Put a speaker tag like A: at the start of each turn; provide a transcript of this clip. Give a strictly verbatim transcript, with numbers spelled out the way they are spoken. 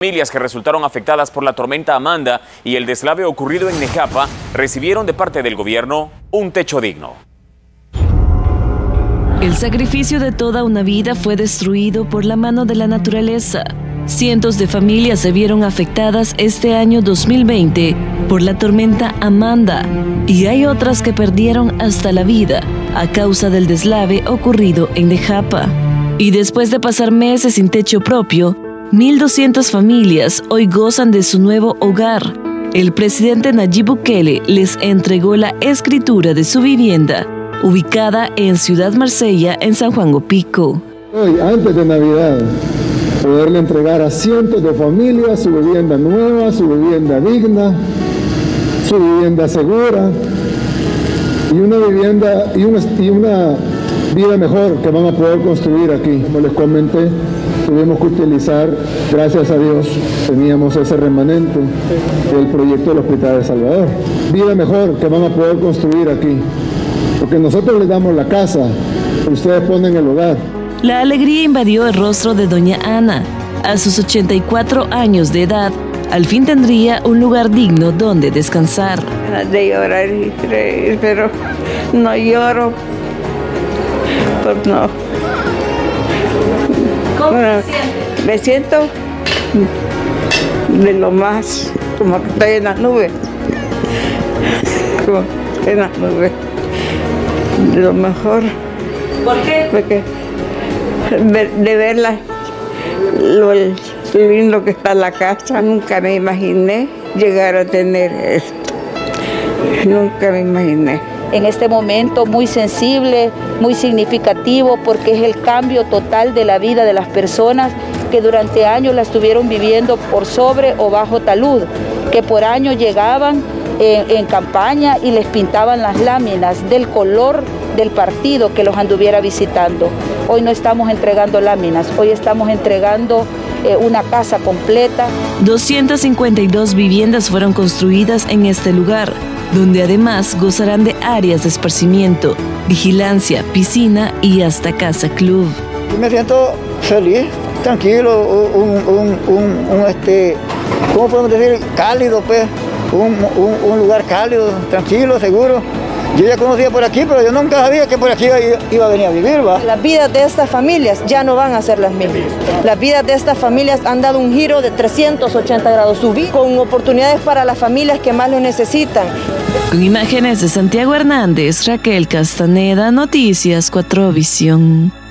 A: Familias que resultaron afectadas por la tormenta Amanda y el deslave ocurrido en Nejapa recibieron de parte del gobierno un techo digno.
B: El sacrificio de toda una vida fue destruido por la mano de la naturaleza. Cientos de familias se vieron afectadas este año dos mil veinte por la tormenta Amanda y hay otras que perdieron hasta la vida a causa del deslave ocurrido en Nejapa. Y después de pasar meses sin techo propio, mil doscientas familias hoy gozan de su nuevo hogar. El presidente Nayib Bukele les entregó la escritura de su vivienda, ubicada en Ciudad Marsella, en San Juan Opico.
C: Hoy, antes de Navidad, poderle entregar a cientos de familias su vivienda nueva, su vivienda digna, su vivienda segura y una vivienda y una, y una vida mejor que van a poder construir aquí. Como les comenté, tuvimos que utilizar, gracias a Dios, teníamos ese remanente del proyecto del Hospital de Salvador. Vida mejor que van a poder construir aquí, porque nosotros les damos la casa, ustedes ponen el hogar.
B: La alegría invadió el rostro de doña Ana. A sus ochenta y cuatro años de edad, al fin tendría un lugar digno donde descansar.
D: De llorar y reír, pero no lloro, pues no.
B: ¿Cómo
D: bueno,
B: se siente?
D: Me siento de lo más, como que estoy en las nubes, como en las nubes, de lo mejor.
B: ¿Por qué?
D: Porque de verla, lo lindo que está la casa, nunca me imaginé llegar a tener esto, nunca me imaginé.
E: En este momento muy sensible, muy significativo, porque es el cambio total de la vida de las personas que durante años la estuvieron viviendo por sobre o bajo talud, que por años llegaban en, en campaña y les pintaban las láminas del color del partido que los anduviera visitando. Hoy no estamos entregando láminas, hoy estamos entregando eh, una casa completa.
B: doscientas cincuenta y dos viviendas fueron construidas en este lugar, donde además gozarán de áreas de esparcimiento, vigilancia, piscina y hasta casa club.
F: Me siento feliz, tranquilo, un, un, un, un este, ¿cómo podemos decir? Cálido, pues, un, un, un lugar cálido, tranquilo, seguro. Yo ya conocía por aquí, pero yo nunca sabía que por aquí iba, iba a venir a vivir, ¿va?
G: Las vidas de estas familias ya no van a ser las mismas. Las vidas de estas familias han dado un giro de trescientos ochenta grados, subir con oportunidades para las familias que más lo necesitan.
B: Con imágenes de Santiago Hernández, Raquel Castaneda, Noticias cuatro Visión.